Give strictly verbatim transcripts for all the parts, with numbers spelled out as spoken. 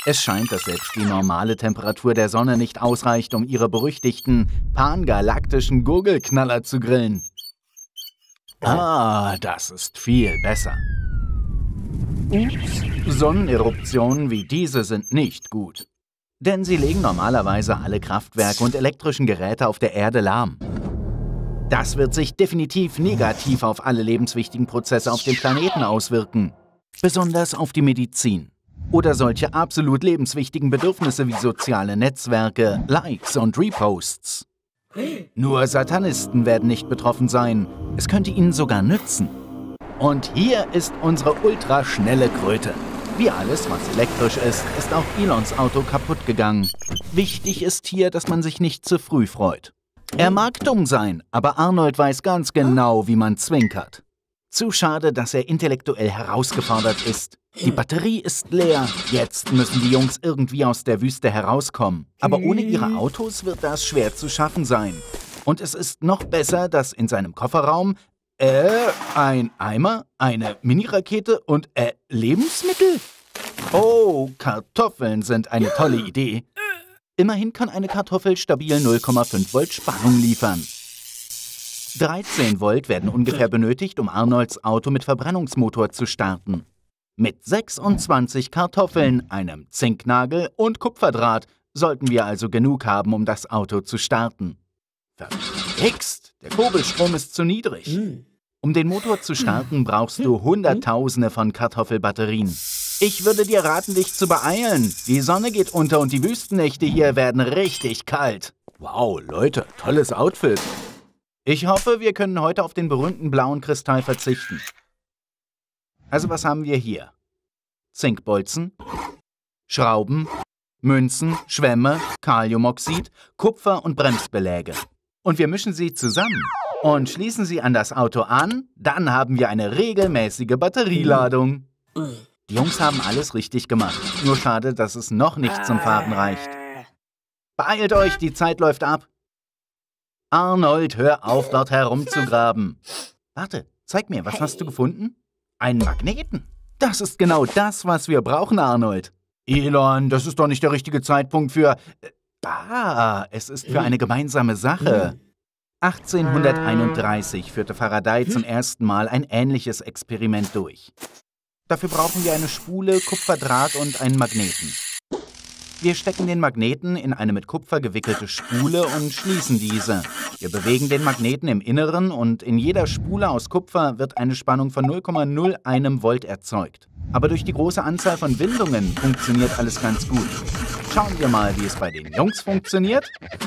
Es scheint, dass selbst die normale Temperatur der Sonne nicht ausreicht, um ihre berüchtigten pangalaktischen Gurgelknaller zu grillen. Ah, das ist viel besser. Sonneneruptionen wie diese sind nicht gut. Denn sie legen normalerweise alle Kraftwerke und elektrischen Geräte auf der Erde lahm. Das wird sich definitiv negativ auf alle lebenswichtigen Prozesse auf dem Planeten auswirken. Besonders auf die Medizin. Oder solche absolut lebenswichtigen Bedürfnisse wie soziale Netzwerke, Likes und Reposts. Nur Satanisten werden nicht betroffen sein. Es könnte ihnen sogar nützen. Und hier ist unsere ultraschnelle Kröte. Wie alles, was elektrisch ist, ist auch Elons Auto kaputt gegangen. Wichtig ist hier, dass man sich nicht zu früh freut. Er mag dumm sein, aber Arnold weiß ganz genau, wie man zwinkert. Zu schade, dass er intellektuell herausgefordert ist. Die Batterie ist leer. Jetzt müssen die Jungs irgendwie aus der Wüste herauskommen. Aber ohne ihre Autos wird das schwer zu schaffen sein. Und es ist noch besser, dass in seinem Kofferraum äh, ein Eimer, eine Mini-Rakete und äh, Lebensmittel? Oh, Kartoffeln sind eine tolle Idee. Immerhin kann eine Kartoffel stabil null Komma fünf Volt Spannung liefern. dreizehn Volt werden ungefähr benötigt, um Arnolds Auto mit Verbrennungsmotor zu starten. Mit sechsundzwanzig Kartoffeln, einem Zinknagel und Kupferdraht sollten wir also genug haben, um das Auto zu starten. Verhext, der Kurbelstrom ist zu niedrig. Um den Motor zu starten, brauchst du Hunderttausende von Kartoffelbatterien. Ich würde dir raten, dich zu beeilen. Die Sonne geht unter und die Wüstennächte hier werden richtig kalt. Wow, Leute, tolles Outfit. Ich hoffe, wir können heute auf den berühmten blauen Kristall verzichten. Also was haben wir hier? Zinkbolzen, Schrauben, Münzen, Schwämme, Kaliumoxid, Kupfer und Bremsbeläge. Und wir mischen sie zusammen und schließen sie an das Auto an, dann haben wir eine regelmäßige Batterieladung. Die Jungs haben alles richtig gemacht. Nur schade, dass es noch nicht zum Fahren reicht. Beeilt euch, die Zeit läuft ab. Arnold, hör auf, dort herumzugraben. Warte, zeig mir, was hast du gefunden? Einen Magneten. Das ist genau das, was wir brauchen, Arnold. Elon, das ist doch nicht der richtige Zeitpunkt für... Ah, es ist für eine gemeinsame Sache. achtzehnhunderteinunddreißig führte Faraday zum ersten Mal ein ähnliches Experiment durch. Dafür brauchen wir eine Spule, Kupferdraht und einen Magneten. Wir stecken den Magneten in eine mit Kupfer gewickelte Spule und schließen diese. Wir bewegen den Magneten im Inneren und in jeder Spule aus Kupfer wird eine Spannung von null Komma null eins Volt erzeugt. Aber durch die große Anzahl von Windungen funktioniert alles ganz gut. Schauen wir mal, wie es bei den Jungs funktioniert.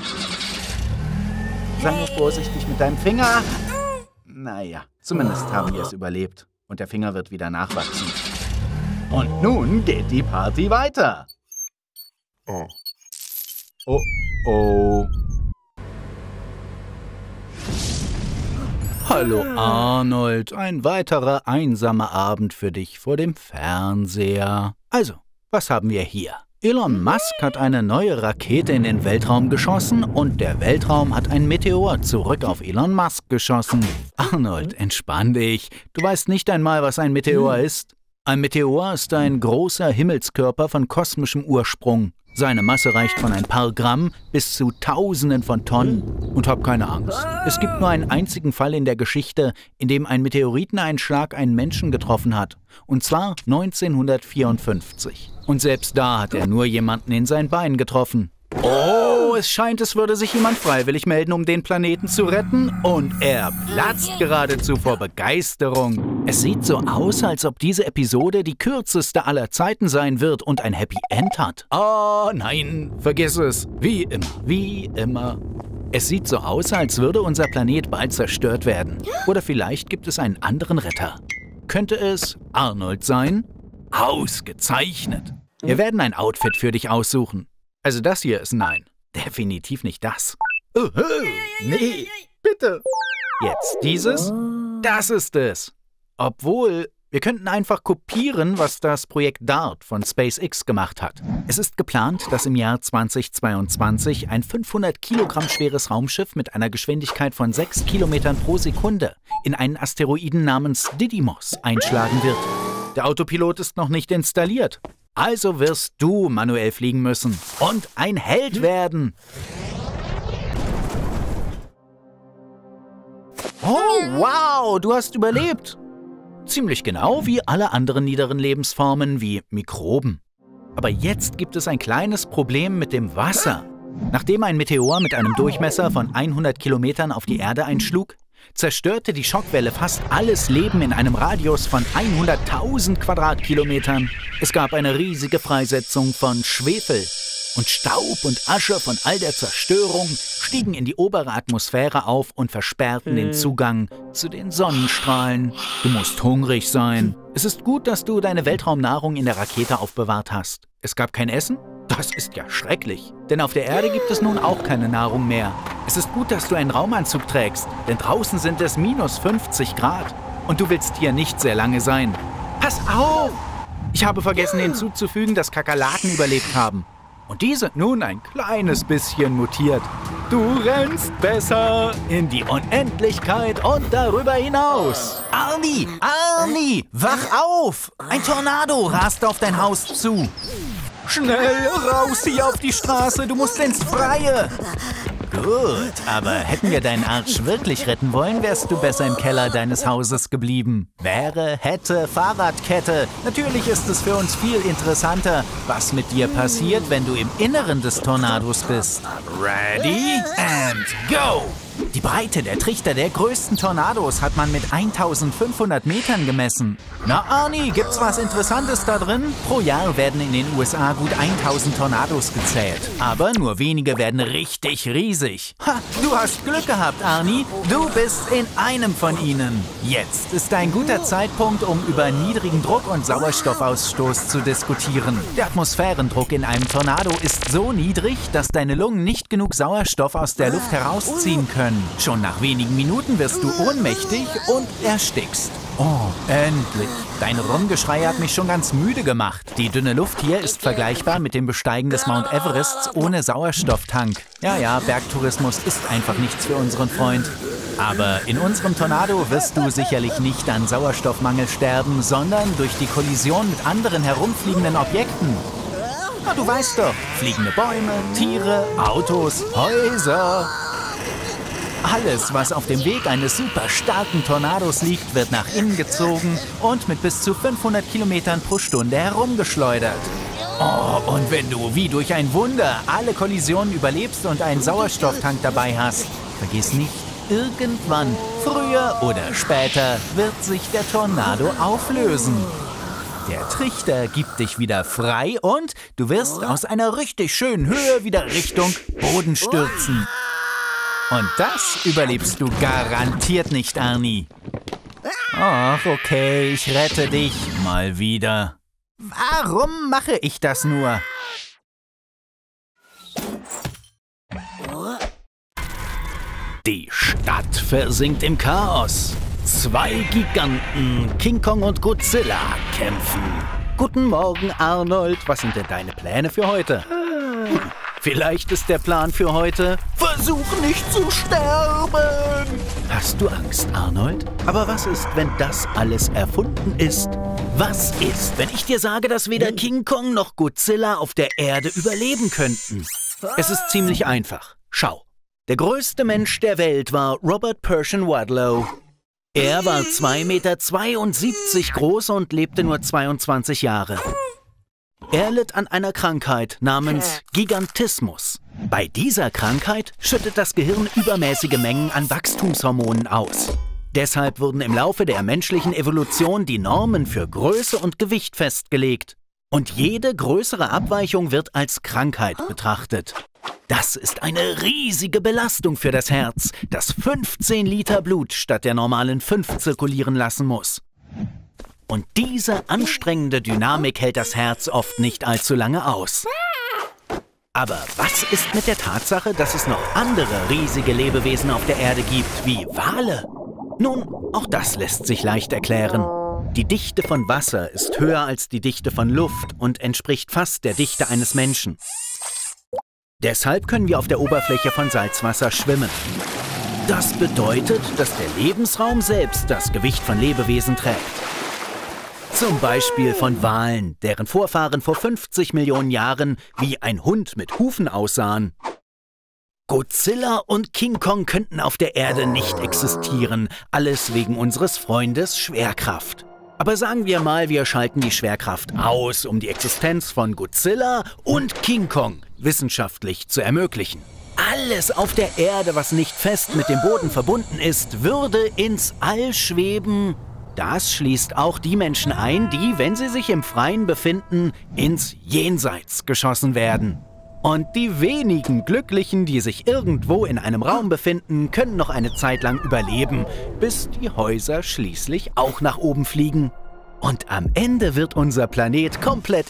Sei nur vorsichtig mit deinem Finger. Naja, zumindest haben wir es überlebt. Und der Finger wird wieder nachwachsen. Und nun geht die Party weiter. Oh. Oh, oh. Hallo Arnold, ein weiterer einsamer Abend für dich vor dem Fernseher. Also, was haben wir hier? Elon Musk hat eine neue Rakete in den Weltraum geschossen und der Weltraum hat ein Meteor zurück auf Elon Musk geschossen. Arnold, entspann dich. Du weißt nicht einmal, was ein Meteor ist. Ein Meteor ist ein großer Himmelskörper von kosmischem Ursprung. Seine Masse reicht von ein paar Gramm bis zu Tausenden von Tonnen. Und hab keine Angst. Es gibt nur einen einzigen Fall in der Geschichte, in dem ein Meteoriteneinschlag einen Menschen getroffen hat. Und zwar neunzehnhundertvierundfünfzig. Und selbst da hat er nur jemanden in sein Bein getroffen. Oh, es scheint, es würde sich jemand freiwillig melden, um den Planeten zu retten. Und er platzt geradezu vor Begeisterung. Es sieht so aus, als ob diese Episode die kürzeste aller Zeiten sein wird und ein Happy End hat. Oh nein, vergiss es. Wie immer, wie immer. Es sieht so aus, als würde unser Planet bald zerstört werden. Oder vielleicht gibt es einen anderen Retter. Könnte es Arnold sein? Ausgezeichnet. Wir werden ein Outfit für dich aussuchen. Also das hier ist nein. Definitiv nicht das. Uh, nee, bitte. Jetzt dieses. Das ist es. Obwohl, wir könnten einfach kopieren, was das Projekt DART von SpaceX gemacht hat. Es ist geplant, dass im Jahr zweitausendzweiundzwanzig ein fünfhundert Kilogramm schweres Raumschiff mit einer Geschwindigkeit von sechs Kilometern pro Sekunde in einen Asteroiden namens Didymos einschlagen wird. Der Autopilot ist noch nicht installiert. Also wirst du manuell fliegen müssen und ein Held werden. Oh, wow, du hast überlebt. Ziemlich genau wie alle anderen niederen Lebensformen wie Mikroben. Aber jetzt gibt es ein kleines Problem mit dem Wasser. Nachdem ein Meteor mit einem Durchmesser von hundert Kilometern auf die Erde einschlug, zerstörte die Schockwelle fast alles Leben in einem Radius von hunderttausend Quadratkilometern. Es gab eine riesige Freisetzung von Schwefel. Und Staub und Asche von all der Zerstörung stiegen in die obere Atmosphäre auf und versperrten den Zugang zu den Sonnenstrahlen. Du musst hungrig sein. Es ist gut, dass du deine Weltraumnahrung in der Rakete aufbewahrt hast. Es gab kein Essen? Das ist ja schrecklich. Denn auf der Erde gibt es nun auch keine Nahrung mehr. Es ist gut, dass du einen Raumanzug trägst, denn draußen sind es minus fünfzig Grad. Und du willst hier nicht sehr lange sein. Pass auf! Ich habe vergessen hinzuzufügen, dass Kakerlaken überlebt haben. Und die sind nun ein kleines bisschen mutiert. Du rennst besser in die Unendlichkeit und darüber hinaus. Arnie, Arnie, wach auf! Ein Tornado rast auf dein Haus zu. Schnell raus hier auf die Straße, du musst ins Freie. Gut, aber hätten wir deinen Arsch wirklich retten wollen, wärst du besser im Keller deines Hauses geblieben. Wäre, hätte, Fahrradkette. Natürlich ist es für uns viel interessanter, was mit dir passiert, wenn du im Inneren des Tornados bist. Ready and go! Die Breite der Trichter der größten Tornados hat man mit eintausendfünfhundert Metern gemessen. Na Arnie, gibt's was Interessantes da drin? Pro Jahr werden in den U S A gut tausend Tornados gezählt. Aber nur wenige werden richtig riesig. Ha, du hast Glück gehabt, Arnie. Du bist in einem von ihnen. Jetzt ist ein guter Zeitpunkt, um über niedrigen Druck und Sauerstoffausstoß zu diskutieren. Der Atmosphärendruck in einem Tornado ist so niedrig, dass deine Lungen nicht genug Sauerstoff aus der Luft herausziehen können. Schon nach wenigen Minuten wirst du ohnmächtig und erstickst. Oh, endlich. Dein Rumgeschrei hat mich schon ganz müde gemacht. Die dünne Luft hier ist vergleichbar mit dem Besteigen des Mount Everests ohne Sauerstofftank. Ja, ja, Bergtourismus ist einfach nichts für unseren Freund. Aber in unserem Tornado wirst du sicherlich nicht an Sauerstoffmangel sterben, sondern durch die Kollision mit anderen herumfliegenden Objekten. Na, du weißt doch, fliegende Bäume, Tiere, Autos, Häuser. Alles, was auf dem Weg eines super starken Tornados liegt, wird nach innen gezogen und mit bis zu fünfhundert Kilometern pro Stunde herumgeschleudert. Oh, und wenn du wie durch ein Wunder alle Kollisionen überlebst und einen Sauerstofftank dabei hast, vergiss nicht, irgendwann, früher oder später, wird sich der Tornado auflösen. Der Trichter gibt dich wieder frei und du wirst aus einer richtig schönen Höhe wieder Richtung Boden stürzen. Und das überlebst du garantiert nicht, Arnie. Ach, okay, ich rette dich mal wieder. Warum mache ich das nur? Die Stadt versinkt im Chaos. Zwei Giganten, King Kong und Godzilla, kämpfen. Guten Morgen, Arnold. Was sind denn deine Pläne für heute? Hm. Vielleicht ist der Plan für heute, versuch nicht zu sterben. Hast du Angst, Arnold? Aber was ist, wenn das alles erfunden ist? Was ist, wenn ich dir sage, dass weder King Kong noch Godzilla auf der Erde überleben könnten? Es ist ziemlich einfach. Schau, der größte Mensch der Welt war Robert Pershing Wadlow. Er war zwei Komma zweiundsiebzig Meter groß und lebte nur zweiundzwanzig Jahre. Er litt an einer Krankheit namens Gigantismus. Bei dieser Krankheit schüttet das Gehirn übermäßige Mengen an Wachstumshormonen aus. Deshalb wurden im Laufe der menschlichen Evolution die Normen für Größe und Gewicht festgelegt. Und jede größere Abweichung wird als Krankheit betrachtet. Das ist eine riesige Belastung für das Herz, das fünfzehn Liter Blut statt der normalen fünf zirkulieren lassen muss. Und diese anstrengende Dynamik hält das Herz oft nicht allzu lange aus. Aber was ist mit der Tatsache, dass es noch andere riesige Lebewesen auf der Erde gibt, wie Wale? Nun, auch das lässt sich leicht erklären. Die Dichte von Wasser ist höher als die Dichte von Luft und entspricht fast der Dichte eines Menschen. Deshalb können wir auf der Oberfläche von Salzwasser schwimmen. Das bedeutet, dass der Lebensraum selbst das Gewicht von Lebewesen trägt. Zum Beispiel von Walen, deren Vorfahren vor fünfzig Millionen Jahren wie ein Hund mit Hufen aussahen. Godzilla und King Kong könnten auf der Erde nicht existieren, alles wegen unseres Freundes Schwerkraft. Aber sagen wir mal, wir schalten die Schwerkraft aus, um die Existenz von Godzilla und King Kong wissenschaftlich zu ermöglichen. Alles auf der Erde, was nicht fest mit dem Boden verbunden ist, würde ins All schweben. Das schließt auch die Menschen ein, die, wenn sie sich im Freien befinden, ins Jenseits geschossen werden. Und die wenigen Glücklichen, die sich irgendwo in einem Raum befinden, können noch eine Zeit lang überleben, bis die Häuser schließlich auch nach oben fliegen. Und am Ende wird unser Planet komplett...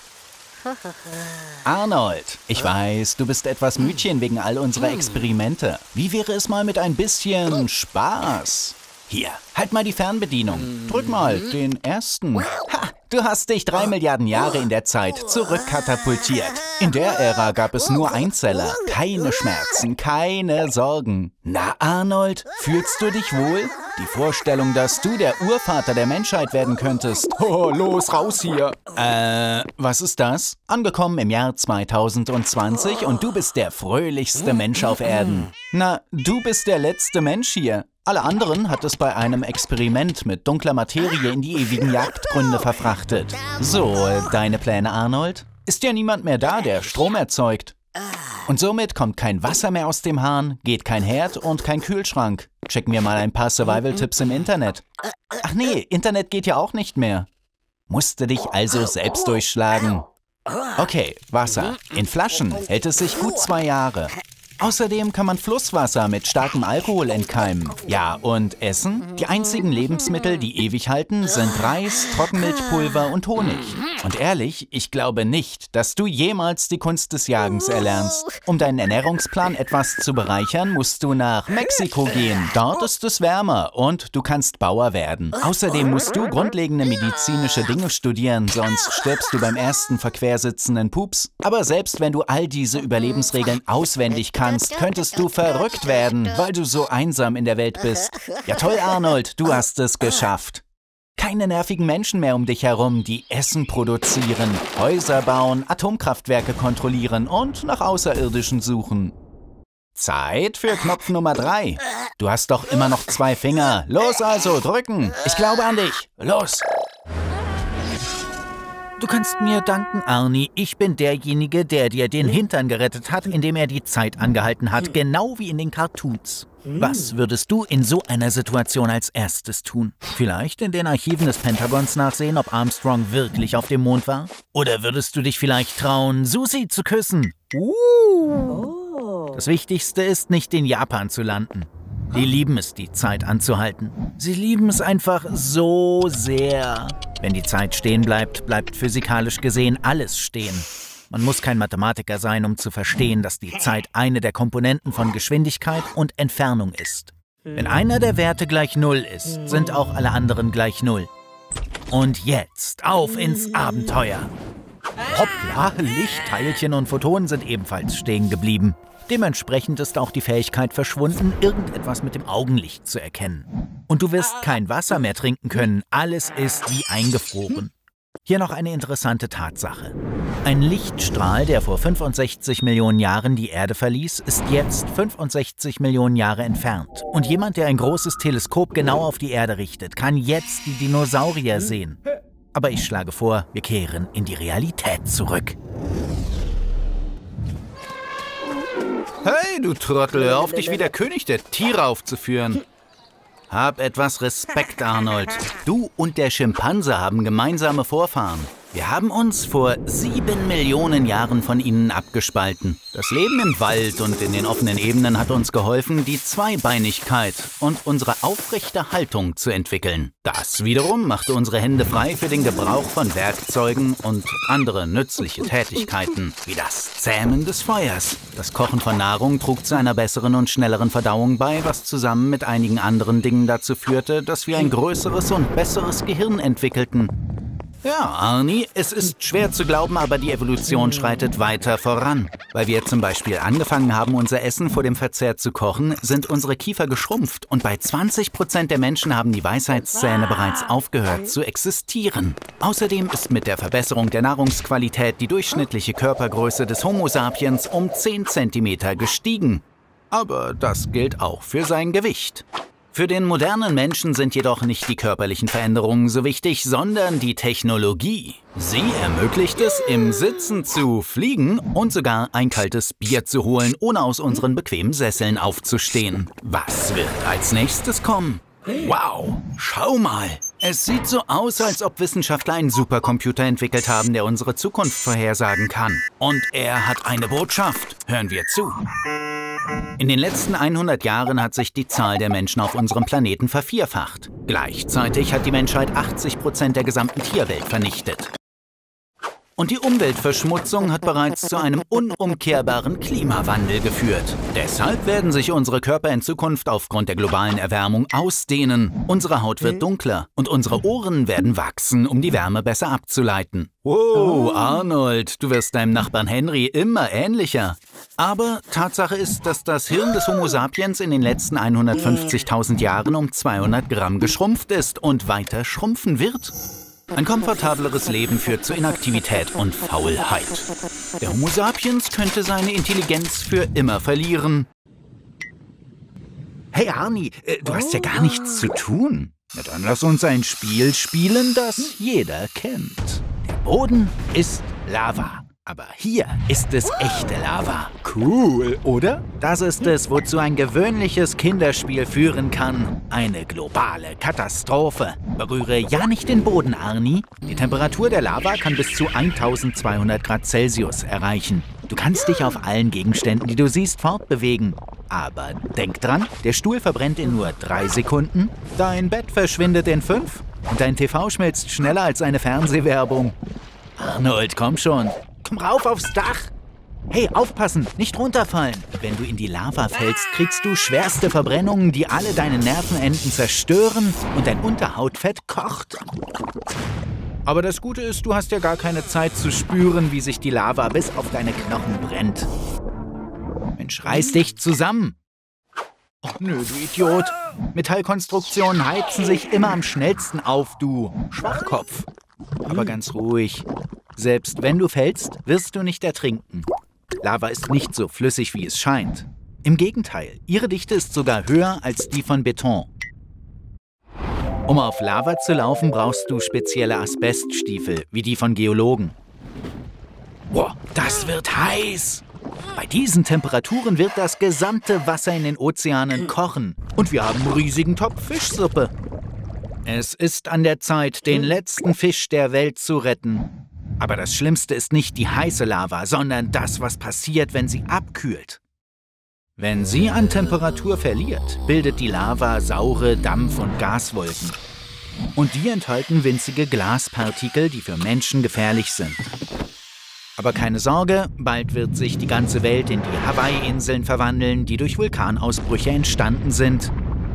Arnold, ich weiß, du bist etwas Mütchen wegen all unserer Experimente. Wie wäre es mal mit ein bisschen Spaß? Hier, halt mal die Fernbedienung. Drück mal den ersten. Ha, du hast dich drei Milliarden Jahre in der Zeit zurückkatapultiert. In der Ära gab es nur Einzeller, keine Schmerzen, keine Sorgen. Na, Arnold, fühlst du dich wohl? Die Vorstellung, dass du der Urvater der Menschheit werden könntest. Oh, los, raus hier. Äh, was ist das? Angekommen im Jahr zweitausendzwanzig und du bist der fröhlichste Mensch auf Erden. Na, du bist der letzte Mensch hier. Alle anderen hat es bei einem Experiment mit dunkler Materie in die ewigen Jagdgründe verfrachtet. So, deine Pläne, Arnold? Ist ja niemand mehr da, der Strom erzeugt. Und somit kommt kein Wasser mehr aus dem Hahn, geht kein Herd und kein Kühlschrank. Checken wir mal ein paar Survival-Tipps im Internet. Ach nee, Internet geht ja auch nicht mehr. Musste dich also selbst durchschlagen. Okay, Wasser. In Flaschen hält es sich gut zwei Jahre. Außerdem kann man Flusswasser mit starkem Alkohol entkeimen. Ja, und Essen? Die einzigen Lebensmittel, die ewig halten, sind Reis, Trockenmilchpulver und Honig. Und ehrlich, ich glaube nicht, dass du jemals die Kunst des Jagens erlernst. Um deinen Ernährungsplan etwas zu bereichern, musst du nach Mexiko gehen. Dort ist es wärmer und du kannst Bauer werden. Außerdem musst du grundlegende medizinische Dinge studieren, sonst stirbst du beim ersten verquersitzenden Pups. Aber selbst wenn du all diese Überlebensregeln auswendig kannst, könntest du verrückt werden, weil du so einsam in der Welt bist. Ja toll, Arnold, du hast es geschafft. Keine nervigen Menschen mehr um dich herum, die Essen produzieren, Häuser bauen, Atomkraftwerke kontrollieren und nach Außerirdischen suchen. Zeit für Knopf Nummer drei. Du hast doch immer noch zwei Finger. Los also, drücken. Ich glaube an dich. Los. Du kannst mir danken, Arnie. Ich bin derjenige, der dir den Hintern gerettet hat, indem er die Zeit angehalten hat, genau wie in den Cartoons. Was würdest du in so einer Situation als erstes tun? Vielleicht in den Archiven des Pentagons nachsehen, ob Armstrong wirklich auf dem Mond war? Oder würdest du dich vielleicht trauen, Susi zu küssen? Uh. Das Wichtigste ist, nicht in Japan zu landen. Die lieben es, die Zeit anzuhalten. Sie lieben es einfach so sehr. Wenn die Zeit stehen bleibt, bleibt physikalisch gesehen alles stehen. Man muss kein Mathematiker sein, um zu verstehen, dass die Zeit eine der Komponenten von Geschwindigkeit und Entfernung ist. Wenn einer der Werte gleich Null ist, sind auch alle anderen gleich Null. Und jetzt auf ins Abenteuer. Hoppla, Licht, Teilchen und Photonen sind ebenfalls stehen geblieben. Dementsprechend ist auch die Fähigkeit verschwunden, irgendetwas mit dem Augenlicht zu erkennen. Und du wirst kein Wasser mehr trinken können, alles ist wie eingefroren. Hier noch eine interessante Tatsache. Ein Lichtstrahl, der vor fünfundsechzig Millionen Jahren die Erde verließ, ist jetzt fünfundsechzig Millionen Jahre entfernt. Und jemand, der ein großes Teleskop genau auf die Erde richtet, kann jetzt die Dinosaurier sehen. Aber ich schlage vor, wir kehren in die Realität zurück. Hey, du Trottel, hör auf, dich wie der König der Tiere aufzuführen. Hab etwas Respekt, Arnold. Du und der Schimpanse haben gemeinsame Vorfahren. Wir haben uns vor sieben Millionen Jahren von ihnen abgespalten. Das Leben im Wald und in den offenen Ebenen hat uns geholfen, die Zweibeinigkeit und unsere aufrechte Haltung zu entwickeln. Das wiederum machte unsere Hände frei für den Gebrauch von Werkzeugen und andere nützliche Tätigkeiten, wie das Zähmen des Feuers. Das Kochen von Nahrung trug zu einer besseren und schnelleren Verdauung bei, was zusammen mit einigen anderen Dingen dazu führte, dass wir ein größeres und besseres Gehirn entwickelten. Ja, Arnie, es ist schwer zu glauben, aber die Evolution schreitet weiter voran. Weil wir zum Beispiel angefangen haben, unser Essen vor dem Verzehr zu kochen, sind unsere Kiefer geschrumpft und bei zwanzig Prozent der Menschen haben die Weisheitszähne bereits aufgehört zu existieren. Außerdem ist mit der Verbesserung der Nahrungsqualität die durchschnittliche Körpergröße des Homo sapiens um zehn Zentimeter gestiegen. Aber das gilt auch für sein Gewicht. Für den modernen Menschen sind jedoch nicht die körperlichen Veränderungen so wichtig, sondern die Technologie. Sie ermöglicht es, im Sitzen zu fliegen und sogar ein kaltes Bier zu holen, ohne aus unseren bequemen Sesseln aufzustehen. Was wird als nächstes kommen? Wow, schau mal. Es sieht so aus, als ob Wissenschaftler einen Supercomputer entwickelt haben, der unsere Zukunft vorhersagen kann. Und er hat eine Botschaft. Hören wir zu. In den letzten hundert Jahren hat sich die Zahl der Menschen auf unserem Planeten vervierfacht. Gleichzeitig hat die Menschheit achtzig Prozent der gesamten Tierwelt vernichtet. Und die Umweltverschmutzung hat bereits zu einem unumkehrbaren Klimawandel geführt. Deshalb werden sich unsere Körper in Zukunft aufgrund der globalen Erwärmung ausdehnen. Unsere Haut wird dunkler und unsere Ohren werden wachsen, um die Wärme besser abzuleiten. Wow, Arnold, du wirst deinem Nachbarn Henry immer ähnlicher. Aber Tatsache ist, dass das Hirn des Homo sapiens in den letzten hundertfünfzigtausend Jahren um zweihundert Gramm geschrumpft ist und weiter schrumpfen wird. Ein komfortableres Leben führt zu Inaktivität und Faulheit. Der Homo sapiens könnte seine Intelligenz für immer verlieren. Hey Arnie, äh, du hast ja gar nichts zu tun. Na dann lass uns ein Spiel spielen, das jeder kennt. Der Boden ist Lava. Aber hier ist es echte Lava. Cool, oder? Das ist es, wozu ein gewöhnliches Kinderspiel führen kann. Eine globale Katastrophe. Berühre ja nicht den Boden, Arnie. Die Temperatur der Lava kann bis zu eintausendzweihundert Grad Celsius erreichen. Du kannst dich auf allen Gegenständen, die du siehst, fortbewegen. Aber denk dran, der Stuhl verbrennt in nur drei Sekunden, dein Bett verschwindet in fünf und dein T V schmilzt schneller als eine Fernsehwerbung. Arnold, komm schon. Komm rauf aufs Dach! Hey, aufpassen, nicht runterfallen! Wenn du in die Lava fällst, kriegst du schwerste Verbrennungen, die alle deine Nervenenden zerstören und dein Unterhautfett kocht. Aber das Gute ist, du hast ja gar keine Zeit zu spüren, wie sich die Lava bis auf deine Knochen brennt. Mensch, reiß dich zusammen! Oh nö, du Idiot! Metallkonstruktionen heizen sich immer am schnellsten auf, du Schwachkopf. Aber ganz ruhig. Selbst wenn du fällst, wirst du nicht ertrinken. Lava ist nicht so flüssig, wie es scheint. Im Gegenteil, ihre Dichte ist sogar höher als die von Beton. Um auf Lava zu laufen, brauchst du spezielle Asbeststiefel, wie die von Geologen. Boah, das wird heiß! Bei diesen Temperaturen wird das gesamte Wasser in den Ozeanen kochen. Und wir haben einen riesigen Topf Fischsuppe. Es ist an der Zeit, den letzten Fisch der Welt zu retten. Aber das Schlimmste ist nicht die heiße Lava, sondern das, was passiert, wenn sie abkühlt. Wenn sie an Temperatur verliert, bildet die Lava saure Dampf- und Gaswolken. Und die enthalten winzige Glaspartikel, die für Menschen gefährlich sind. Aber keine Sorge, bald wird sich die ganze Welt in die Hawaii-Inseln verwandeln, die durch Vulkanausbrüche entstanden sind.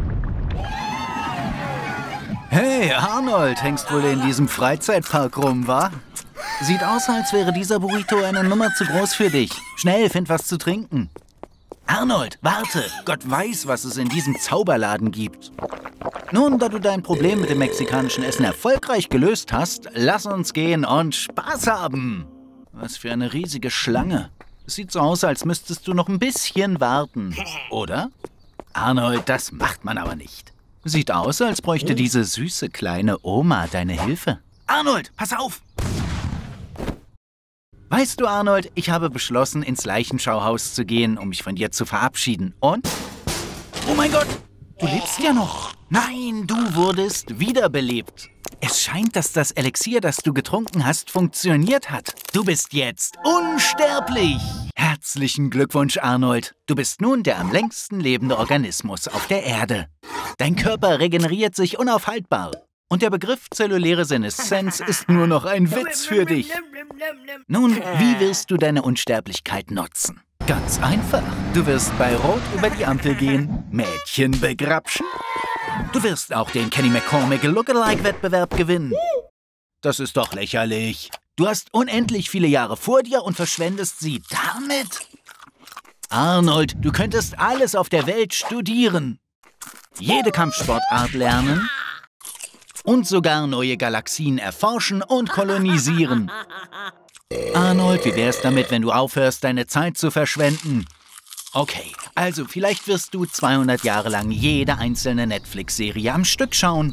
Hey, Arnold, hängst wohl in diesem Freizeitpark rum, wa? Sieht aus, als wäre dieser Burrito eine Nummer zu groß für dich. Schnell, find was zu trinken. Arnold, warte! Gott weiß, was es in diesem Zauberladen gibt. Nun, da du dein Problem mit dem mexikanischen Essen erfolgreich gelöst hast, lass uns gehen und Spaß haben. Was für eine riesige Schlange. Es sieht so aus, als müsstest du noch ein bisschen warten. Oder? Arnold, das macht man aber nicht. Sieht aus, als bräuchte diese süße kleine Oma deine Hilfe. Arnold, pass auf! Weißt du, Arnold, ich habe beschlossen, ins Leichenschauhaus zu gehen, um mich von dir zu verabschieden. Und? Oh mein Gott, du lebst ja noch. Nein, du wurdest wiederbelebt. Es scheint, dass das Elixier, das du getrunken hast, funktioniert hat. Du bist jetzt unsterblich. Herzlichen Glückwunsch, Arnold. Du bist nun der am längsten lebende Organismus auf der Erde. Dein Körper regeneriert sich unaufhaltbar. Und der Begriff zelluläre Seneszenz ist nur noch ein Witz für dich. Nun, wie wirst du deine Unsterblichkeit nutzen? Ganz einfach. Du wirst bei Rot über die Ampel gehen, Mädchen begrapschen. Du wirst auch den Kenny McCormick Lookalike-Wettbewerb gewinnen. Das ist doch lächerlich. Du hast unendlich viele Jahre vor dir und verschwendest sie damit? Arnold, du könntest alles auf der Welt studieren. Jede Kampfsportart lernen und sogar neue Galaxien erforschen und kolonisieren. Arnold, wie wär's damit, wenn du aufhörst, deine Zeit zu verschwenden? Okay, also vielleicht wirst du zweihundert Jahre lang jede einzelne Netflix-Serie am Stück schauen.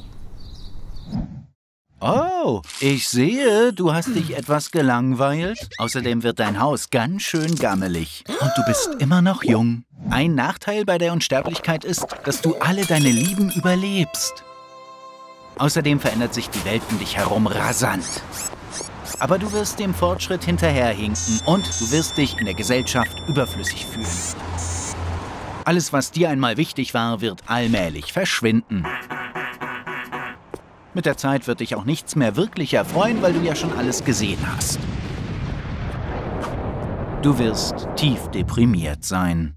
Oh, ich sehe, du hast dich etwas gelangweilt. Außerdem wird dein Haus ganz schön gammelig. Und du bist immer noch jung. Ein Nachteil bei der Unsterblichkeit ist, dass du alle deine Lieben überlebst. Außerdem verändert sich die Welt um dich herum rasant. Aber du wirst dem Fortschritt hinterherhinken und du wirst dich in der Gesellschaft überflüssig fühlen. Alles, was dir einmal wichtig war, wird allmählich verschwinden. Mit der Zeit wird dich auch nichts mehr wirklich erfreuen, weil du ja schon alles gesehen hast. Du wirst tief deprimiert sein.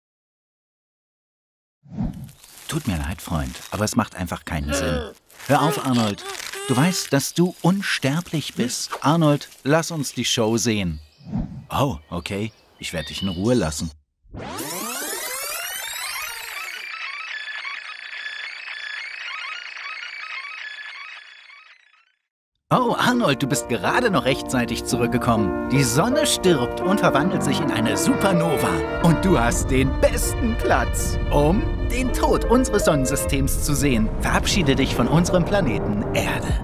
Tut mir leid, Freund, aber es macht einfach keinen Sinn. Hör auf, Arnold. Du weißt, dass du unsterblich bist. Arnold, lass uns die Show sehen. Oh, okay. Ich werde dich in Ruhe lassen. Oh, Arnold, du bist gerade noch rechtzeitig zurückgekommen. Die Sonne stirbt und verwandelt sich in eine Supernova. Und du hast den besten Platz, um den Tod unseres Sonnensystems zu sehen. Verabschiede dich von unserem Planeten Erde.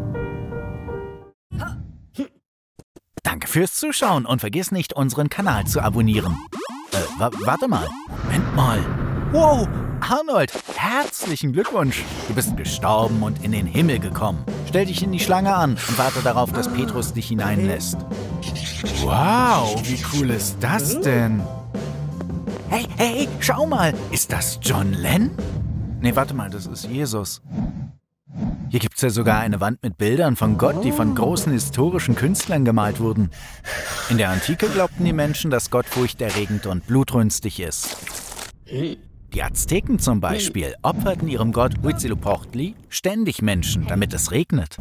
Danke fürs Zuschauen und vergiss nicht, unseren Kanal zu abonnieren. Äh, wa warte mal. Moment mal. Wow, Arnold, herzlichen Glückwunsch. Du bist gestorben und in den Himmel gekommen. Stell dich in die Schlange an und warte darauf, dass Petrus dich hineinlässt. Wow, wie cool ist das denn? Hey, hey, schau mal, ist das John Lennon? Nee, warte mal, das ist Jesus. Hier gibt's ja sogar eine Wand mit Bildern von Gott, die von großen historischen Künstlern gemalt wurden. In der Antike glaubten die Menschen, dass Gott furchterregend und blutrünstig ist. Die Azteken zum Beispiel opferten ihrem Gott Huitzilopochtli ständig Menschen, damit es regnet.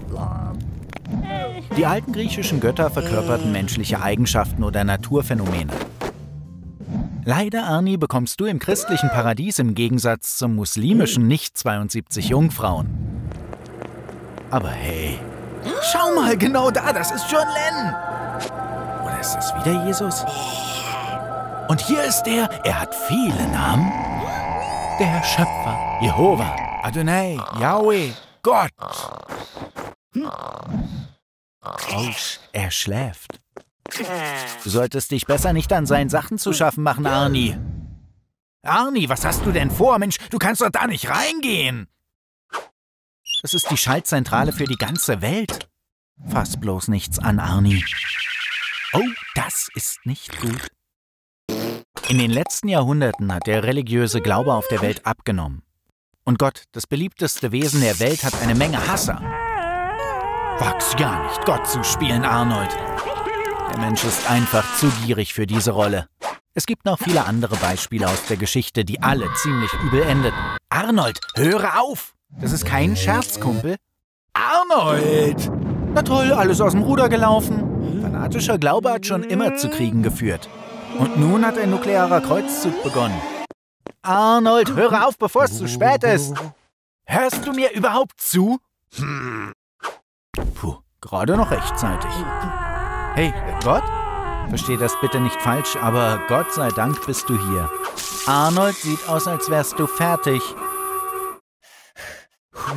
Die alten griechischen Götter verkörperten menschliche Eigenschaften oder Naturphänomene. Leider, Arnie, bekommst du im christlichen Paradies im Gegensatz zum muslimischen nicht zweiundsiebzig Jungfrauen. Aber hey, schau mal, genau da, das ist John Lennon. Oder ist das wieder Jesus? Und hier ist er, er hat viele Namen. Der Schöpfer, Jehova, Adonai, Yahweh, Gott. Hm. Oh, er schläft. Du solltest dich besser nicht an seinen Sachen zu schaffen machen, Arnie. Arnie, was hast du denn vor? Mensch, du kannst doch da nicht reingehen. Das ist die Schaltzentrale für die ganze Welt. Fass bloß nichts an, Arnie. Oh, das ist nicht gut. In den letzten Jahrhunderten hat der religiöse Glaube auf der Welt abgenommen. Und Gott, das beliebteste Wesen der Welt, hat eine Menge Hasser. Wag's ja nicht, Gott zu spielen, Arnold. Der Mensch ist einfach zu gierig für diese Rolle. Es gibt noch viele andere Beispiele aus der Geschichte, die alle ziemlich übel endeten. Arnold, höre auf! Das ist kein Scherz, Kumpel. Arnold! Na toll, alles aus dem Ruder gelaufen. Fanatischer Glaube hat schon immer zu Kriegen geführt. Und nun hat ein nuklearer Kreuzzug begonnen. Arnold, höre auf, bevor es zu spät ist. Hörst du mir überhaupt zu? Puh, gerade noch rechtzeitig. Hey, Gott? Versteh das bitte nicht falsch, aber Gott sei Dank bist du hier. Arnold, sieht aus, als wärst du fertig. Puh.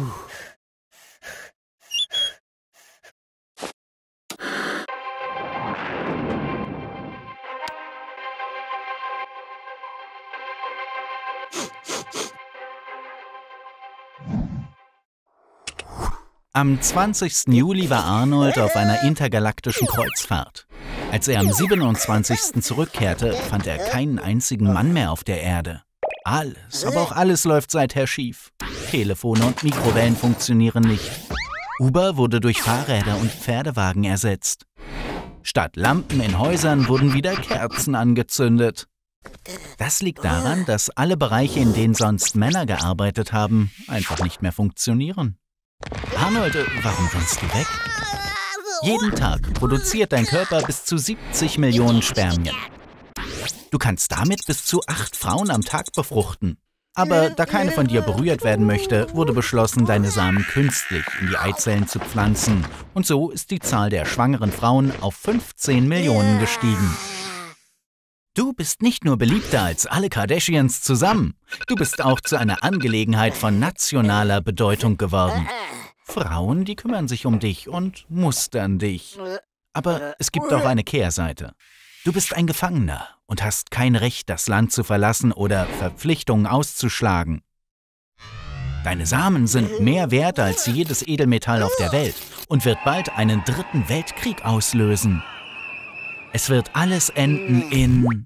Am zwanzigsten Juli war Arnold auf einer intergalaktischen Kreuzfahrt. Als er am siebenundzwanzigsten zurückkehrte, fand er keinen einzigen Mann mehr auf der Erde. Alles, aber auch alles läuft seither schief. Telefone und Mikrowellen funktionieren nicht. Uber wurde durch Fahrräder und Pferdewagen ersetzt. Statt Lampen in Häusern wurden wieder Kerzen angezündet. Das liegt daran, dass alle Bereiche, in denen sonst Männer gearbeitet haben, einfach nicht mehr funktionieren. Arnold, warum rennst du weg? Jeden Tag produziert dein Körper bis zu siebzig Millionen Spermien. Du kannst damit bis zu acht Frauen am Tag befruchten. Aber da keine von dir berührt werden möchte, wurde beschlossen, deine Samen künstlich in die Eizellen zu pflanzen. Und so ist die Zahl der schwangeren Frauen auf fünfzehn Millionen gestiegen. Du bist nicht nur beliebter als alle Kardashians zusammen. Du bist auch zu einer Angelegenheit von nationaler Bedeutung geworden. Frauen, die kümmern sich um dich und mustern dich. Aber es gibt auch eine Kehrseite. Du bist ein Gefangener und hast kein Recht, das Land zu verlassen oder Verpflichtungen auszuschlagen. Deine Samen sind mehr wert als jedes Edelmetall auf der Welt und wird bald einen dritten Weltkrieg auslösen. Es wird alles enden in...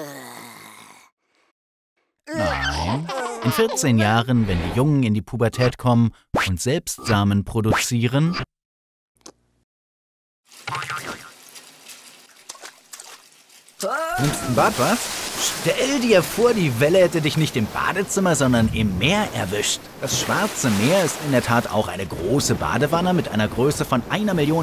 Nein. In vierzehn Jahren, wenn die Jungen in die Pubertät kommen und selbst Samen produzieren... Nimmst ein Bad, was? Stell dir vor, die Welle hätte dich nicht im Badezimmer, sondern im Meer erwischt. Das Schwarze Meer ist in der Tat auch eine große Badewanne mit einer Größe von eine Million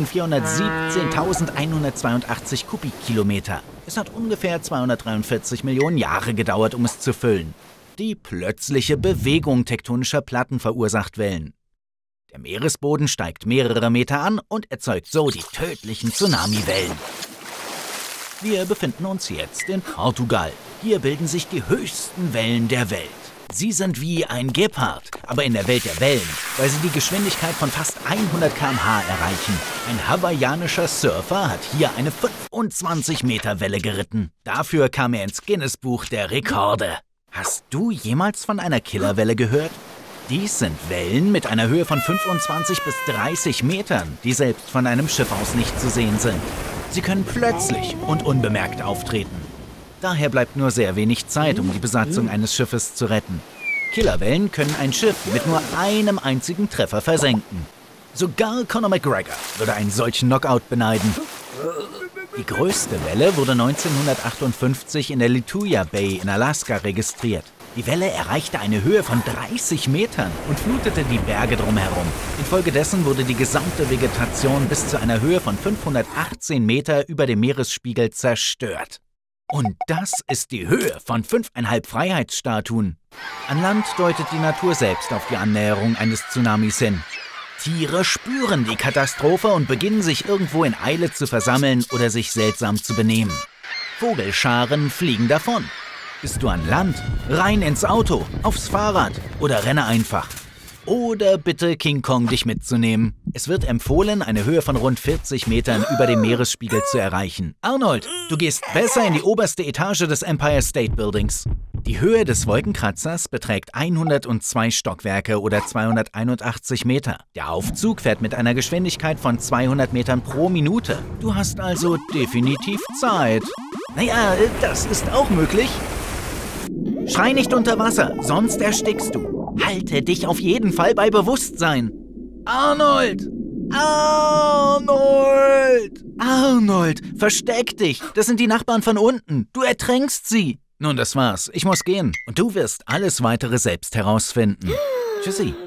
vierhundertsiebzehntausendeinhundertzweiundachtzig Kubikkilometer. Es hat ungefähr zweihundertdreiundvierzig Millionen Jahre gedauert, um es zu füllen. Die plötzliche Bewegung tektonischer Platten verursacht Wellen. Der Meeresboden steigt mehrere Meter an und erzeugt so die tödlichen Tsunamiwellen. Wir befinden uns jetzt in Portugal. Hier bilden sich die höchsten Wellen der Welt. Sie sind wie ein Gepard, aber in der Welt der Wellen, weil sie die Geschwindigkeit von fast hundert Kilometer pro Stunde erreichen. Ein hawaiianischer Surfer hat hier eine fünfundzwanzig Meter Welle geritten. Dafür kam er ins Guinness-Buch der Rekorde. Hast du jemals von einer Killerwelle gehört? Dies sind Wellen mit einer Höhe von fünfundzwanzig bis dreißig Metern, die selbst von einem Schiff aus nicht zu sehen sind. Sie können plötzlich und unbemerkt auftreten. Daher bleibt nur sehr wenig Zeit, um die Besatzung eines Schiffes zu retten. Killerwellen können ein Schiff mit nur einem einzigen Treffer versenken. Sogar Conor McGregor würde einen solchen Knockout beneiden. Die größte Welle wurde neunzehnhundertachtundfünfzig in der Lituya Bay in Alaska registriert. Die Welle erreichte eine Höhe von dreißig Metern und flutete die Berge drumherum. Infolgedessen wurde die gesamte Vegetation bis zu einer Höhe von fünfhundertachtzehn Meter über dem Meeresspiegel zerstört. Und das ist die Höhe von fünfeinhalb Freiheitsstatuen. An Land deutet die Natur selbst auf die Annäherung eines Tsunamis hin. Tiere spüren die Katastrophe und beginnen sich irgendwo in Eile zu versammeln oder sich seltsam zu benehmen. Vogelscharen fliegen davon. Bist du an Land? Rein ins Auto, aufs Fahrrad oder renne einfach. Oder bitte King Kong dich mitzunehmen. Es wird empfohlen, eine Höhe von rund vierzig Metern über dem Meeresspiegel zu erreichen. Arnold, du gehst besser in die oberste Etage des Empire State Buildings. Die Höhe des Wolkenkratzers beträgt hundertzwei Stockwerke oder zweihunderteinundachtzig Meter. Der Aufzug fährt mit einer Geschwindigkeit von zweihundert Metern pro Minute. Du hast also definitiv Zeit. Naja, das ist auch möglich. Schrei nicht unter Wasser, sonst erstickst du. Halte dich auf jeden Fall bei Bewusstsein. Arnold! Arnold! Arnold, versteck dich! Das sind die Nachbarn von unten. Du ertränkst sie. Nun, das war's. Ich muss gehen. Und du wirst alles Weitere selbst herausfinden. Tschüssi.